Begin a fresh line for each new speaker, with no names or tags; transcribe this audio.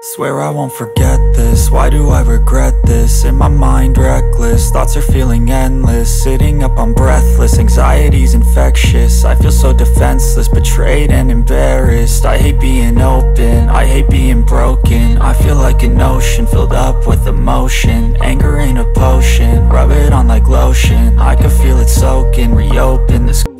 Swear I won't forget this, why do I regret this? In my mind reckless, thoughts are feeling endless. Sitting up, I'm breathless, anxiety's infectious. I feel so defenseless, betrayed and embarrassed. I hate being open, I hate being broken. I feel like an ocean, filled up with emotion. Anger ain't a potion, rub it on like lotion. I can feel it soaking, reopen this